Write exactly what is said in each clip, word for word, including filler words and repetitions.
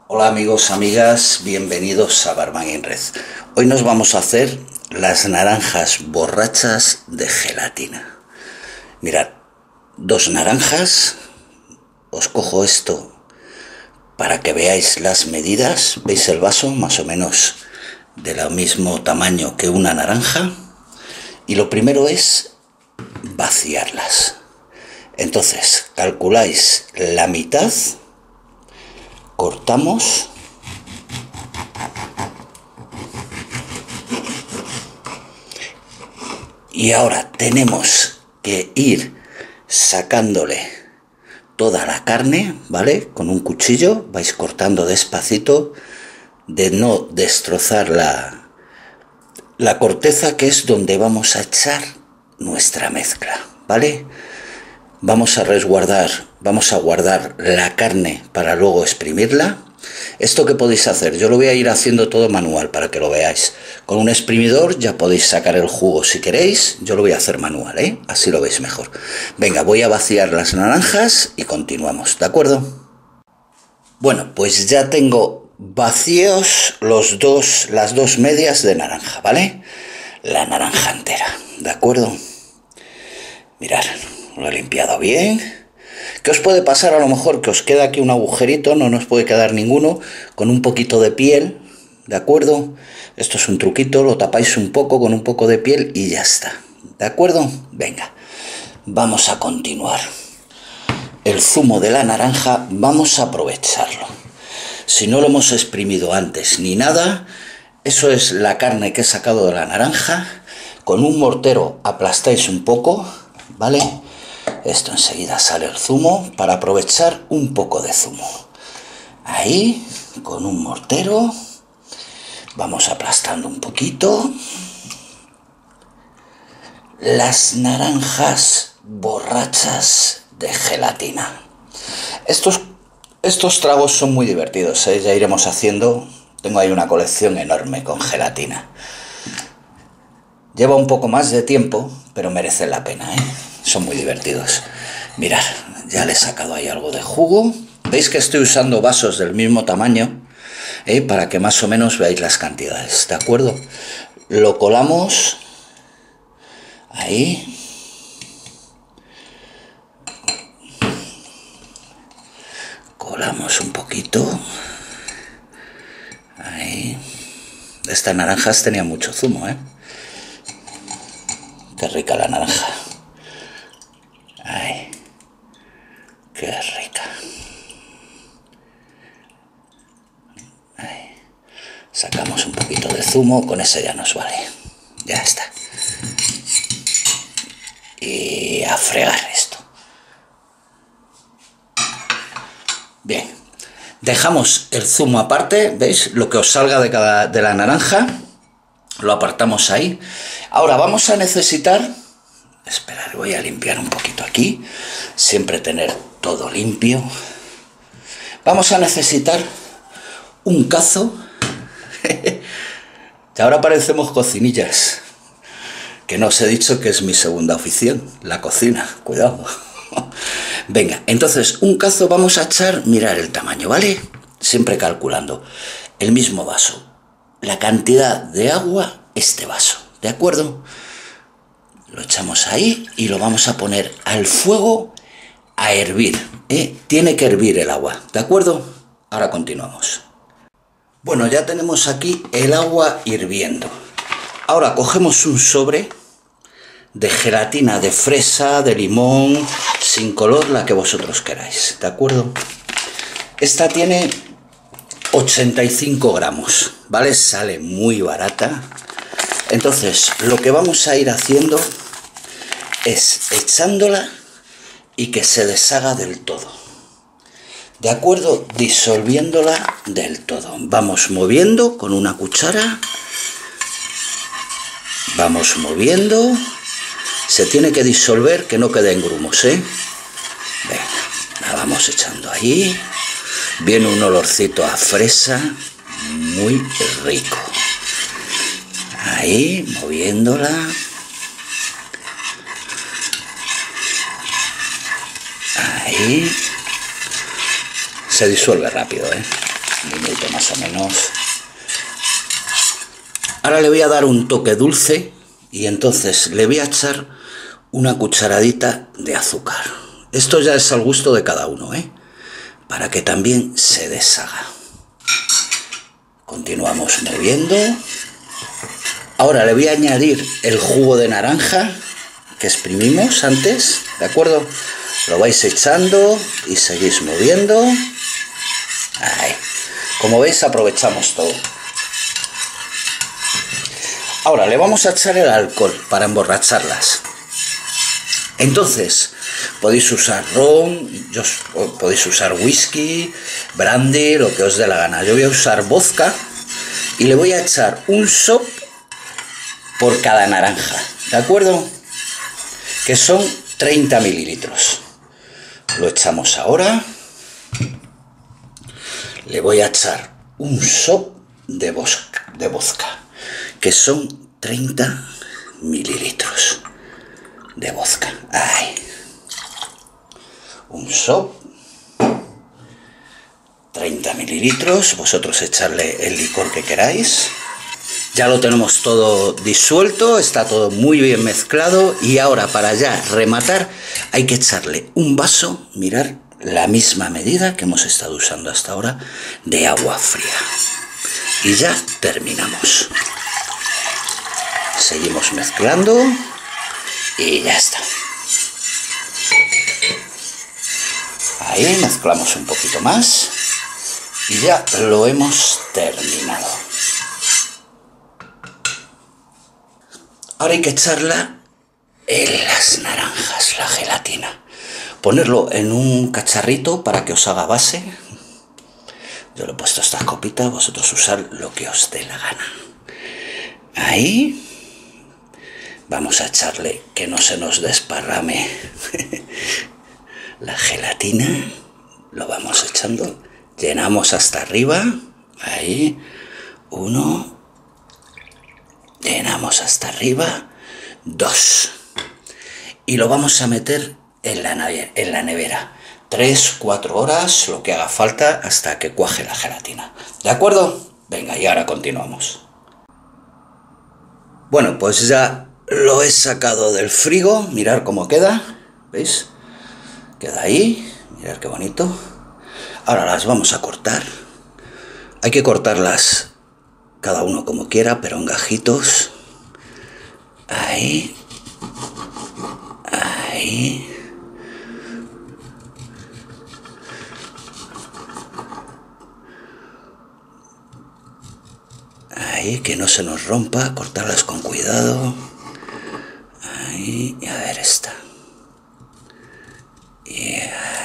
Hola amigos, amigas, bienvenidos a Barman en Red. Hoy nos vamos a hacer las naranjas borrachas de gelatina. Mirad, dos naranjas, os cojo esto para que veáis las medidas. ¿Veis el vaso? Más o menos del mismo tamaño que una naranja. Y lo primero es vaciarlas. Entonces, calculáis la mitad, cortamos y ahora tenemos que ir sacándole toda la carne, ¿vale? Con un cuchillo vais cortando despacito, de no destrozar la, la corteza, que es donde vamos a echar nuestra mezcla, ¿vale? Vamos a resguardar, vamos a guardar la carne para luego exprimirla. Esto que podéis hacer, yo lo voy a ir haciendo todo manual para que lo veáis. Con un exprimidor ya podéis sacar el jugo si queréis, yo lo voy a hacer manual, ¿eh? Así lo veis mejor. Venga, voy a vaciar las naranjas y continuamos, ¿de acuerdo? Bueno, pues ya tengo vacíos los dos, las dos medias de naranja, ¿vale? La naranja entera, ¿de acuerdo? Mirad, lo he limpiado bien. ¿Qué os puede pasar? A lo mejor que os queda aquí un agujerito, no nos puede quedar ninguno, con un poquito de piel, ¿de acuerdo? Esto es un truquito, lo tapáis un poco con un poco de piel y ya está, ¿de acuerdo? Venga, vamos a continuar. El zumo de la naranja vamos a aprovecharlo. Si no lo hemos exprimido antes ni nada, eso es la carne que he sacado de la naranja. Con un mortero aplastáis un poco, ¿vale? Esto enseguida sale el zumo, para aprovechar un poco de zumo. Ahí, con un mortero, vamos aplastando un poquito. Las naranjas borrachas de gelatina. Estos, estos tragos son muy divertidos, ¿eh? Ya iremos haciendo. Tengo ahí una colección enorme con gelatina. Lleva un poco más de tiempo, pero merece la pena, ¿eh? Son muy divertidos. Mirad, ya le he sacado ahí algo de jugo. Veis que estoy usando vasos del mismo tamaño, ¿eh? Para que más o menos veáis las cantidades, ¿de acuerdo? Lo colamos ahí. Colamos un poquito. Ahí. Estas naranjas tenían mucho zumo, ¿eh? Qué rica la naranja. Ay, qué rica. Ay. Sacamos un poquito de zumo, con ese ya nos vale. Ya está. Y a fregar esto. Bien. Dejamos el zumo aparte, ¿veis? Lo que os salga de, cada, de la naranja, lo apartamos ahí. Ahora vamos a necesitar... Esperad, voy a limpiar un poquito aquí. Siempre tener todo limpio. Vamos a necesitar un cazo. Y ahora parecemos cocinillas. Que no os he dicho que es mi segunda afición, la cocina. Cuidado. Venga, entonces un cazo vamos a echar, mirar el tamaño, ¿vale? Siempre calculando. El mismo vaso. La cantidad de agua, este vaso, ¿de acuerdo? Lo echamos ahí y lo vamos a poner al fuego a hervir, ¿eh? Tiene que hervir el agua, ¿de acuerdo? Ahora continuamos. Bueno, ya tenemos aquí el agua hirviendo. Ahora cogemos un sobre de gelatina de fresa, de limón, sin color, la que vosotros queráis, ¿de acuerdo? Esta tiene ochenta y cinco gramos, ¿vale? Sale muy barata. Entonces, lo que vamos a ir haciendo es echándola y que se deshaga del todo. ¿De acuerdo? Disolviéndola del todo. Vamos moviendo con una cuchara. Vamos moviendo. Se tiene que disolver, que no quede en grumos, ¿eh? Venga, la vamos echando ahí. Viene un olorcito a fresa muy rico. Ahí, moviéndola. Ahí. Se disuelve rápido, ¿eh? un minuto más o menos. Ahora le voy a dar un toque dulce y entonces le voy a echar una cucharadita de azúcar. Esto ya es al gusto de cada uno, ¿eh? Para que también se deshaga. Continuamos moviendo. Ahora le voy a añadir el jugo de naranja que exprimimos antes, ¿de acuerdo? Lo vais echando y seguís moviendo. Ahí. Como veis, aprovechamos todo. Ahora le vamos a echar el alcohol para emborracharlas. Entonces, podéis usar ron, yo, podéis usar whisky, brandy, lo que os dé la gana. Yo voy a usar vodka y le voy a echar un shot por cada naranja, ¿de acuerdo? Que son treinta mililitros. Lo echamos ahora. Le voy a echar un shot de vodka, de vodka, que son treinta mililitros de vodka. Ay. Un shot, treinta mililitros, vosotros echarle el licor que queráis. Ya lo tenemos todo disuelto, está todo muy bien mezclado y ahora para ya rematar hay que echarle un vaso, mirad la misma medida que hemos estado usando hasta ahora, de agua fría. Y ya terminamos. Seguimos mezclando y ya está. Ahí mezclamos un poquito más y ya lo hemos terminado. Ahora hay que echarla en las naranjas, la gelatina. Ponerlo en un cacharrito para que os haga base. Yo le he puesto estas copitas, vosotros usad lo que os dé la gana. Ahí. Vamos a echarle que no se nos desparrame la gelatina. Lo vamos echando. Llenamos hasta arriba. Ahí. Uno. Llenamos hasta arriba. Dos. Y lo vamos a meter en la nevera. En la nevera. Tres, cuatro horas, lo que haga falta hasta que cuaje la gelatina. ¿De acuerdo? Venga, y ahora continuamos. Bueno, pues ya lo he sacado del frigo. Mirad cómo queda. ¿Veis? Queda ahí. Mirad qué bonito. Ahora las vamos a cortar. Hay que cortarlas cada uno como quiera, pero en gajitos. Ahí. Ahí. Ahí, que no se nos rompa, cortarlas con cuidado. Ahí, y a ver esta. Y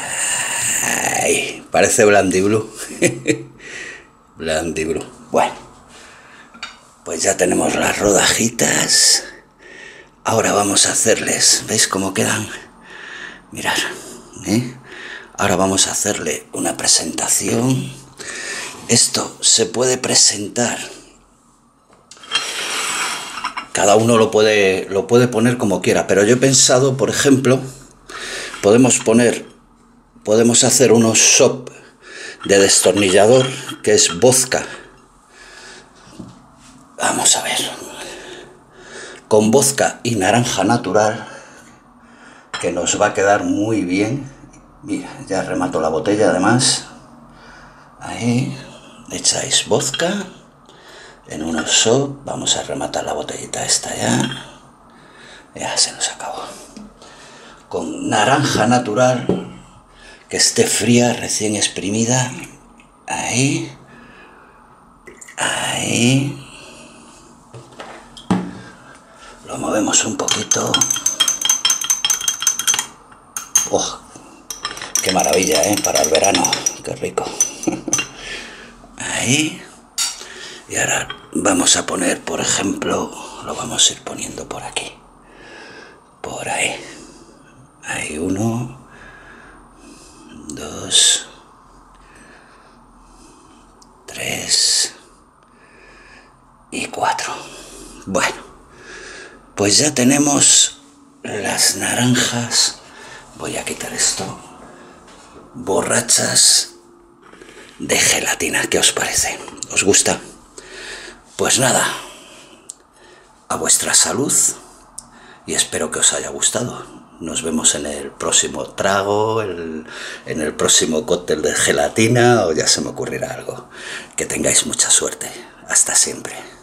ahí, parece Blandy Blue. Blandy Blue. Bueno, pues ya tenemos las rodajitas. Ahora vamos a hacerles, ¿veis cómo quedan? Mirad, ¿eh? Ahora vamos a hacerle una presentación. Esto se puede presentar. Cada uno lo puede, lo puede poner como quiera, pero yo he pensado, por ejemplo, podemos poner, podemos hacer unos shot de destornillador, que es vodka. Vamos a ver. Con vodka y naranja natural, que nos va a quedar muy bien. Mira, ya remato la botella además. Ahí, echáis vodka. En unos shot, vamos a rematar la botellita esta ya. Ya se nos acabó. Con naranja natural, que esté fría, recién exprimida. Ahí. Ahí. Lo movemos un poquito. ¡Oh! ¡Qué maravilla, eh! Para el verano. ¡Qué rico! Ahí. Y ahora vamos a poner, por ejemplo, lo vamos a ir poniendo por aquí. Por ahí. Ahí uno. Dos. Tres. Y cuatro. Bueno. Pues ya tenemos las naranjas. Voy a quitar esto. Borrachas de gelatina. ¿Qué os parece? ¿Os gusta? Pues nada, a vuestra salud y espero que os haya gustado. Nos vemos en el próximo trago, el, en el próximo cóctel de gelatina o ya se me ocurrirá algo. Que tengáis mucha suerte. Hasta siempre.